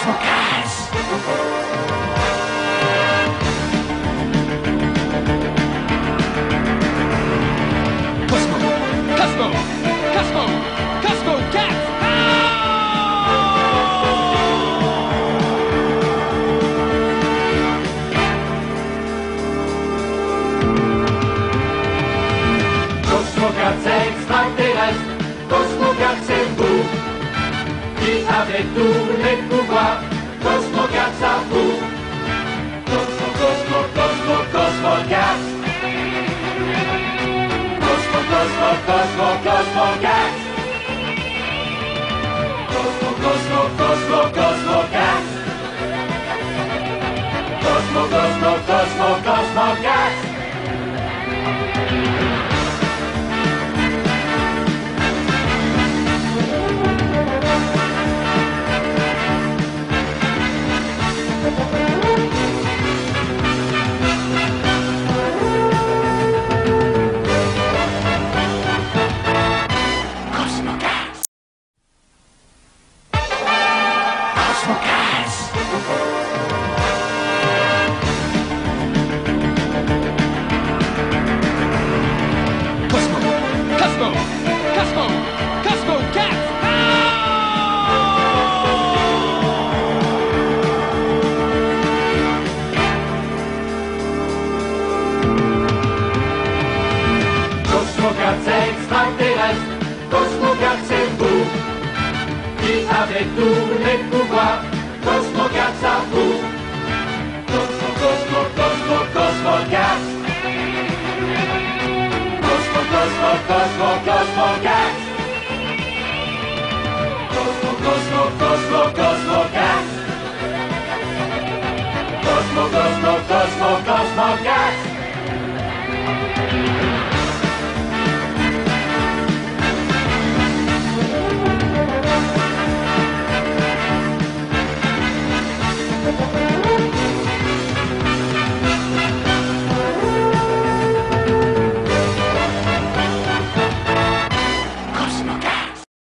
Cosmocats! Cosmo Cats! Cosmocats extraterrestres, Cosmocats c'est vous, qui avez tous les pouvoirs, Cosmocats à vous. Cosmocats. Cosmocats. Cosmocats. Cosmocats. Cosmo Cats! Cosmocats extraterrestres, Cosmocats c'est vous, qui avez tous les pouvoirs, Cosmocats à vous. Cosmocats. Cosmocats.